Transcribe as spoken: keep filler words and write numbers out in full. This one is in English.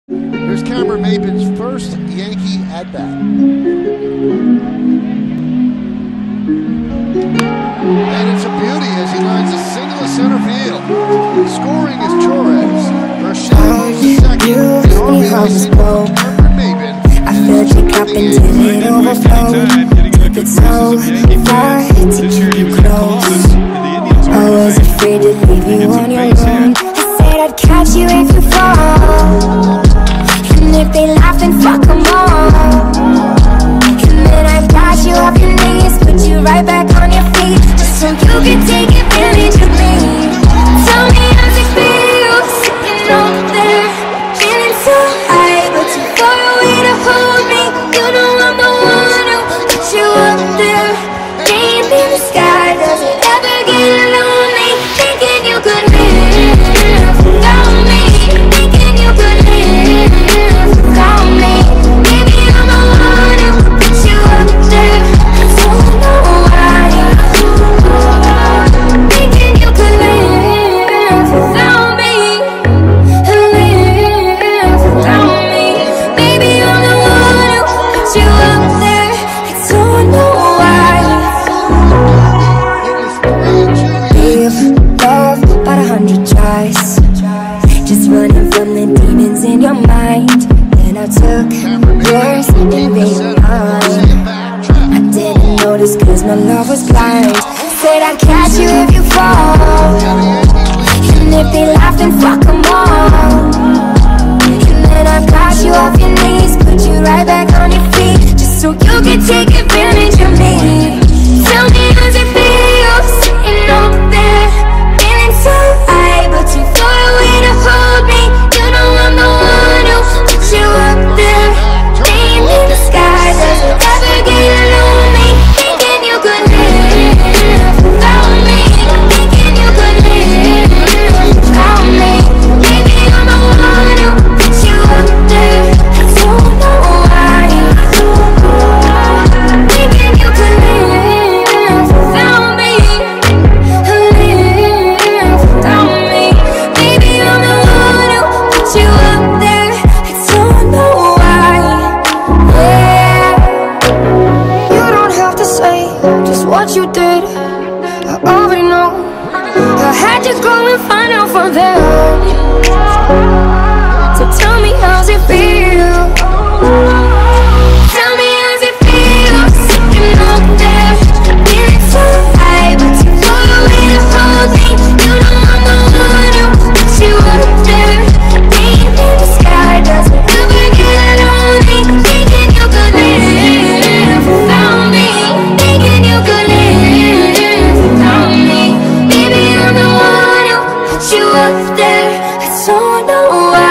Here's Cameron Maybin's first Yankee at-bat. And it's a beauty as he lines a single to center field. Scoring is Torres. Urshela is second. And R B I single from Cameron Maybin. I filled your cup until it overflowed. Took it so far to keep you close. I was afraid to leave you on your own. I said I'd catch you if you fall. And if they laugh, then fuck them all. And then I got you off your knees, put you right back on your feet, just so you can take advantage of me. Tell me how's it feel, sitting up there, feeling so high, but too far away to hold me. You know I'm the one who put you up there. Name in the sky, does it ever get lonely? Thinking you could live without me, thinking you could live without me. Maybe I'm the one who put you up there. I don't know why. Thinking you could live without me, live without me. Maybe I'm the one who put you up there. I don't know why. We've loved about a hundred tries, just running from the demons in your mind. Then I took yours and made mine. I didn't notice cause my love was blind. Said I'd catch you if you fall. And if they laugh, then fuck them all. And then I got you off your knees, put you right back on your feet, just so you can take advantage of me. Tell me how's it feel, sitting up there, feeling so high, but too far away to hold me. You know I'm the one who put you up there. Name in the sky, does it ever get lonely? Thinking you could live without me, thinking you could live without me. Maybe I'm the one who put you up there. I don't know why. Thinking you could live without me, live without me. Maybe I'm the one who put you up there. I don't know why. Yeah. You don't have to say just what you did, I already know. I had to go and find out from them. So tell me how's it feel. Tell me how's it feel, sitting up there, feeling so high, but too far away to hold me. You know I'm the one who put you up there. Name in the sky, does it ever get lonely? Thinking you could live without me, thinking you could live without me. Maybe I'm the one who put you up there. I don't know why.